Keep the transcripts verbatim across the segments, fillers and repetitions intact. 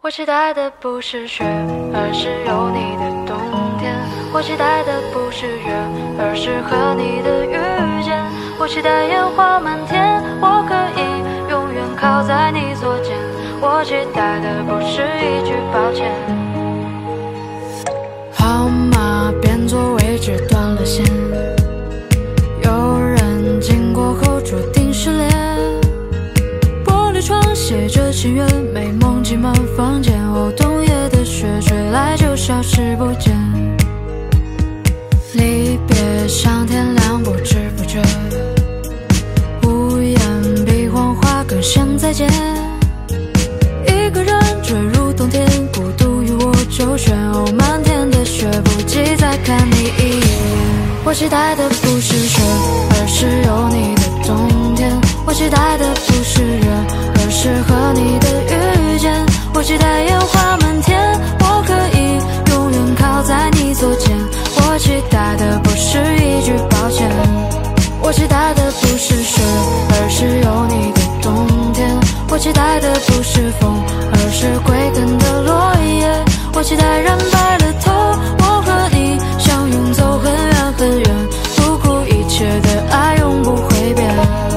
我期待的不是雪，而是有你的冬天。我期待的不是月，而是和你的遇见。我期待烟花满天，我可以永远靠在你左肩。我期待的不是一句抱歉。 号码变作位置断了线，有人经过后注定失联。玻璃窗写着情缘，美梦挤满房间。哦，冬夜的雪吹来就消失不见。离别像天亮，不知不觉，无言比谎话更像再见。一个人坠入冬天，孤独与我周旋。哦，漫天的雪，不及再看你一眼。我期待的不是雪，而是有你的冬天。我期待的不是月，而是和你的遇见。我期待烟花满天，我可以永远靠在你左肩。我期待的不是一句抱歉。我期待的不是雪，而是有你的冬天。我期待的不是风，而是归根的落叶。我期待染白了头，我和你相拥走很远很远，不顾一切的爱永不会变。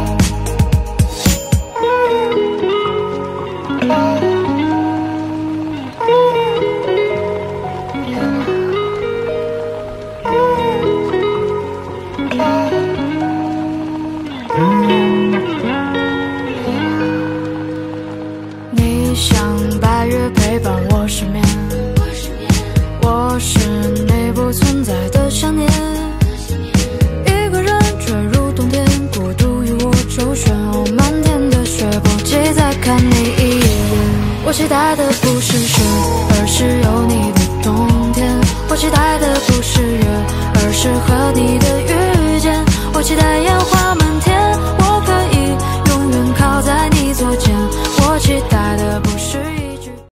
你像白月陪伴我失眠，我是你不存在的想念。一个人坠入冬天，孤独与我周旋。哦，漫天的雪，不及再看你一眼。我期待的不是雪，而是有你的